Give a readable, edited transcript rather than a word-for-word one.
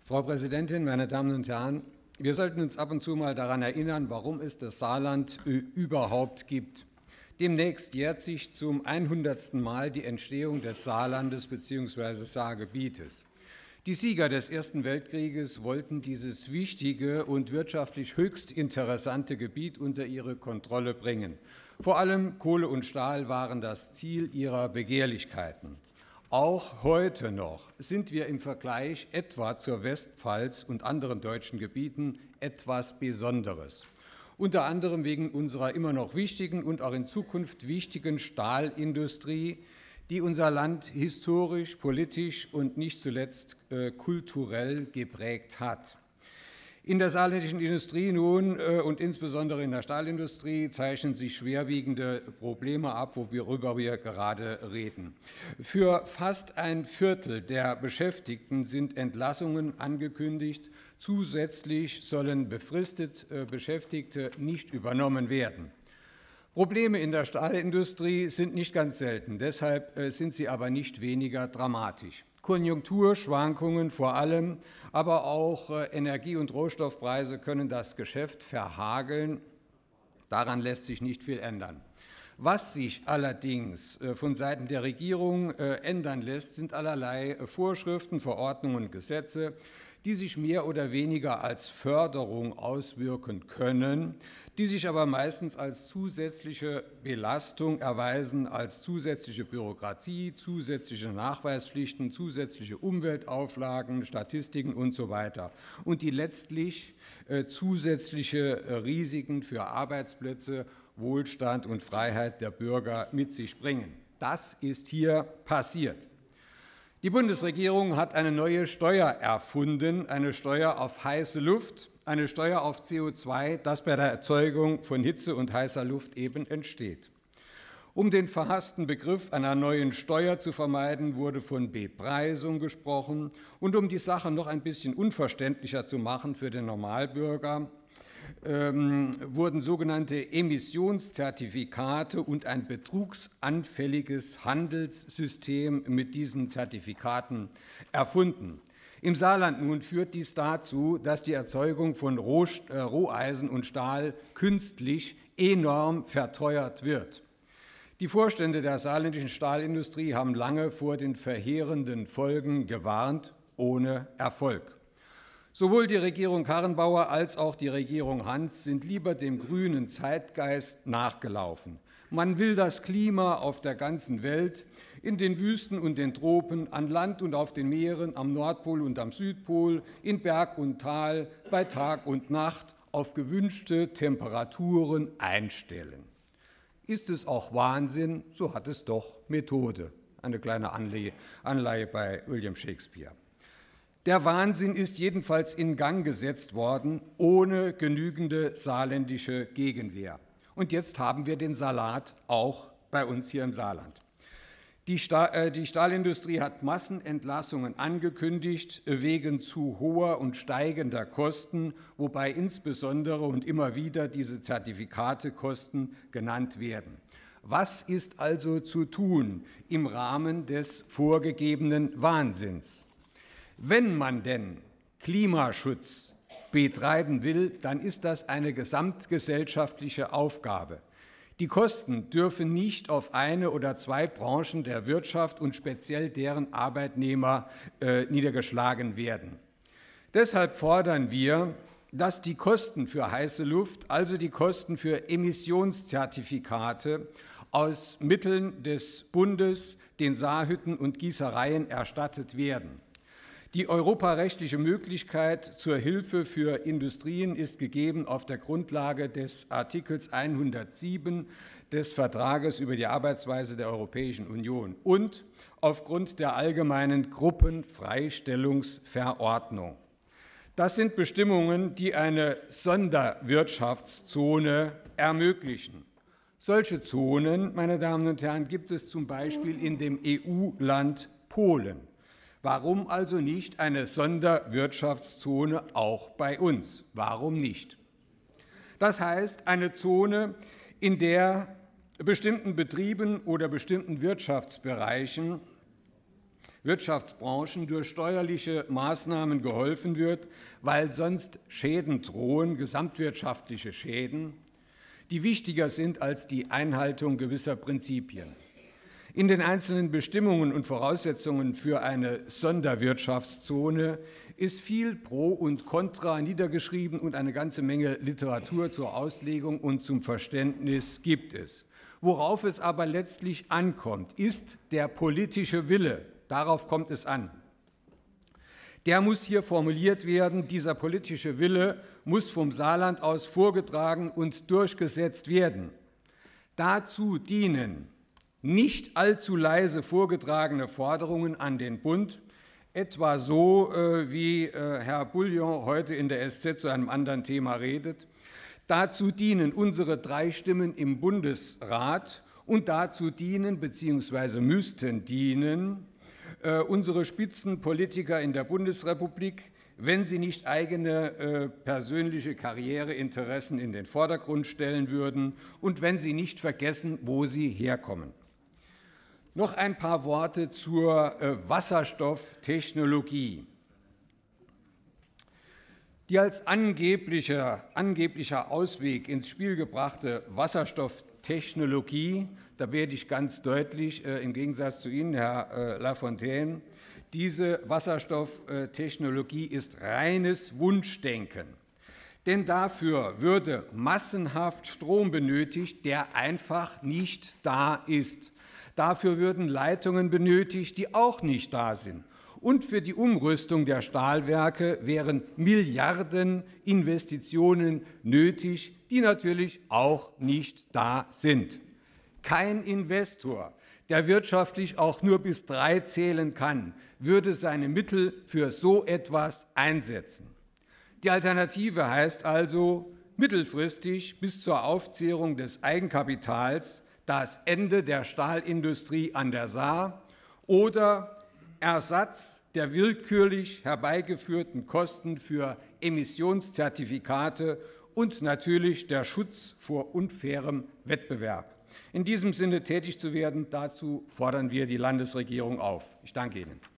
Frau Präsidentin, meine Damen und Herren! Wir sollten uns ab und zu mal daran erinnern, warum es das Saarland überhaupt gibt. Demnächst jährt sich zum 100. Mal die Entstehung des Saarlandes bzw. Saargebietes. Die Sieger des Ersten Weltkrieges wollten dieses wichtige und wirtschaftlich höchst interessante Gebiet unter ihre Kontrolle bringen. Vor allem Kohle und Stahl waren das Ziel ihrer Begehrlichkeiten. Auch heute noch sind wir im Vergleich etwa zur Westpfalz und anderen deutschen Gebieten etwas Besonderes. Unter anderem wegen unserer immer noch wichtigen und auch in Zukunft wichtigen Stahlindustrie, die unser Land historisch, politisch und nicht zuletzt kulturell geprägt hat. In der saarländischen Industrie nun und insbesondere in der Stahlindustrie zeichnen sich schwerwiegende Probleme ab, worüber wir gerade reden. Für fast ein Viertel der Beschäftigten sind Entlassungen angekündigt. Zusätzlich sollen befristet Beschäftigte nicht übernommen werden. Probleme in der Stahlindustrie sind nicht ganz selten, deshalb sind sie aber nicht weniger dramatisch. Konjunkturschwankungen vor allem, aber auch Energie- und Rohstoffpreise können das Geschäft verhageln. Daran lässt sich nicht viel ändern. Was sich allerdings von Seiten der Regierung ändern lässt, sind allerlei Vorschriften, Verordnungen und Gesetze, die sich mehr oder weniger als Förderung auswirken können, die sich aber meistens als zusätzliche Belastung erweisen, als zusätzliche Bürokratie, zusätzliche Nachweispflichten, zusätzliche Umweltauflagen, Statistiken und so weiter. Und die letztlich zusätzliche Risiken für Arbeitsplätze, Wohlstand und Freiheit der Bürger mit sich bringen. Das ist hier passiert. Die Bundesregierung hat eine neue Steuer erfunden, eine Steuer auf heiße Luft, eine Steuer auf CO2, das bei der Erzeugung von Hitze und heißer Luft eben entsteht. Um den verhassten Begriff einer neuen Steuer zu vermeiden, wurde von Bepreisung gesprochen. Und um die Sache noch ein bisschen unverständlicher zu machen für den Normalbürger, wurden sogenannte Emissionszertifikate und ein betrugsanfälliges Handelssystem mit diesen Zertifikaten erfunden. Im Saarland nun führt dies dazu, dass die Erzeugung von Roheisen und Stahl künstlich enorm verteuert wird. Die Vorstände der saarländischen Stahlindustrie haben lange vor den verheerenden Folgen gewarnt, ohne Erfolg. Sowohl die Regierung Karrenbauer als auch die Regierung Hans sind lieber dem grünen Zeitgeist nachgelaufen. Man will das Klima auf der ganzen Welt, in den Wüsten und den Tropen, an Land und auf den Meeren, am Nordpol und am Südpol, in Berg und Tal, bei Tag und Nacht auf gewünschte Temperaturen einstellen. Ist es auch Wahnsinn, so hat es doch Methode. Eine kleine Anleihe bei William Shakespeare. Der Wahnsinn ist jedenfalls in Gang gesetzt worden, ohne genügende saarländische Gegenwehr. Und jetzt haben wir den Salat auch bei uns hier im Saarland. Die Stahlindustrie hat Massenentlassungen angekündigt wegen zu hoher und steigender Kosten, wobei insbesondere und immer wieder diese Zertifikatekosten genannt werden. Was ist also zu tun im Rahmen des vorgegebenen Wahnsinns? Wenn man denn Klimaschutz betreiben will, dann ist das eine gesamtgesellschaftliche Aufgabe. Die Kosten dürfen nicht auf eine oder zwei Branchen der Wirtschaft und speziell deren Arbeitnehmer niedergeschlagen werden. Deshalb fordern wir, dass die Kosten für heiße Luft, also die Kosten für Emissionszertifikate, aus Mitteln des Bundes den Saarhütten und Gießereien erstattet werden. Die europarechtliche Möglichkeit zur Hilfe für Industrien ist gegeben auf der Grundlage des Artikels 107 des Vertrages über die Arbeitsweise der Europäischen Union und aufgrund der allgemeinen Gruppenfreistellungsverordnung. Das sind Bestimmungen, die eine Sonderwirtschaftszone ermöglichen. Solche Zonen, meine Damen und Herren, gibt es zum Beispiel in dem EU-Land Polen. Warum also nicht eine Sonderwirtschaftszone auch bei uns? Warum nicht? Das heißt, eine Zone, in der bestimmten Betrieben oder bestimmten Wirtschaftsbereichen Wirtschaftsbranchen durch steuerliche Maßnahmen geholfen wird, weil sonst Schäden drohen, gesamtwirtschaftliche Schäden, die wichtiger sind als die Einhaltung gewisser Prinzipien. In den einzelnen Bestimmungen und Voraussetzungen für eine Sonderwirtschaftszone ist viel Pro und Contra niedergeschrieben und eine ganze Menge Literatur zur Auslegung und zum Verständnis gibt es. Worauf es aber letztlich ankommt, ist der politische Wille. Darauf kommt es an. Der muss hier formuliert werden. Dieser politische Wille muss vom Saarland aus vorgetragen und durchgesetzt werden. Dazu dienen nicht allzu leise vorgetragene Forderungen an den Bund, etwa so, wie Herr Bouillon heute in der SZ zu einem anderen Thema redet. Dazu dienen unsere 3 Stimmen im Bundesrat und dazu dienen bzw. müssten dienen unsere Spitzenpolitiker in der Bundesrepublik, wenn sie nicht eigene persönliche Karriereinteressen in den Vordergrund stellen würden und wenn sie nicht vergessen, wo sie herkommen. Noch ein paar Worte zur Wasserstofftechnologie. Die als angeblicher Ausweg ins Spiel gebrachte Wasserstofftechnologie, da werde ich ganz deutlich, im Gegensatz zu Ihnen, Herr Lafontaine, diese Wasserstofftechnologie ist reines Wunschdenken. Denn dafür würde massenhaft Strom benötigt, der einfach nicht da ist. Dafür würden Leitungen benötigt, die auch nicht da sind. Und für die Umrüstung der Stahlwerke wären Milliarden Investitionen nötig, die natürlich auch nicht da sind. Kein Investor, der wirtschaftlich auch nur bis 3 zählen kann, würde seine Mittel für so etwas einsetzen. Die Alternative heißt also mittelfristig bis zur Aufzehrung des Eigenkapitals das Ende der Stahlindustrie an der Saar oder Ersatz der willkürlich herbeigeführten Kosten für Emissionszertifikate und natürlich der Schutz vor unfairem Wettbewerb. In diesem Sinne tätig zu werden, dazu fordern wir die Landesregierung auf. Ich danke Ihnen.